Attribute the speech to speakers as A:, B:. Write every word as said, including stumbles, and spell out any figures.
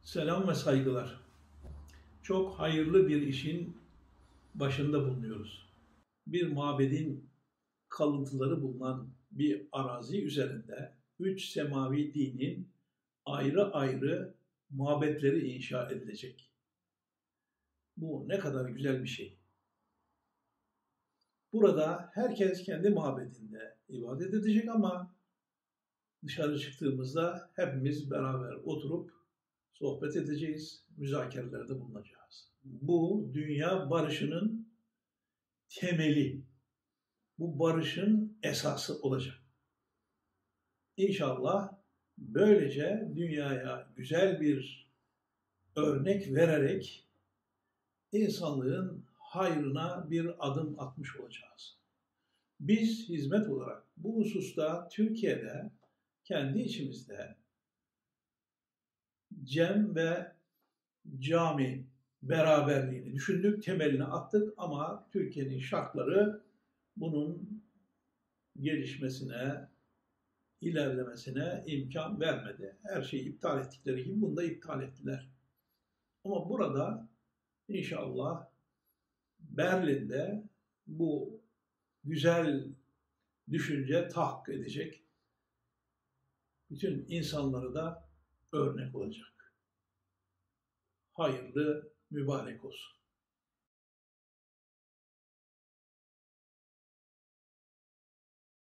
A: Selam ve saygılar. Çok hayırlı bir işin başında bulunuyoruz. Bir mabedin kalıntıları bulunan bir arazi üzerinde üç semavi dinin ayrı ayrı mabetleri inşa edilecek. Bu ne kadar güzel bir şey. Burada herkes kendi mabedinde ibadet edecek ama dışarı çıktığımızda hepimiz beraber oturup sohbet edeceğiz, müzakerelerde bulunacağız. Bu dünya barışının temeli, bu barışın esası olacak. İnşallah böylece dünyaya güzel bir örnek vererek insanlığın hayrına bir adım atmış olacağız. Biz hizmet olarak bu hususta Türkiye'de kendi içimizde cem ve cami beraberliğini düşündük, temelini attık ama Türkiye'nin şartları bunun gelişmesine, ilerlemesine imkan vermedi. Her şeyi iptal ettikleri gibi bunu da iptal ettiler. Ama burada inşallah Berlin'de bu güzel düşünce tahakkuk edecek. Bütün insanlara da örnek olacak. Hayırlı, mübarek olsun.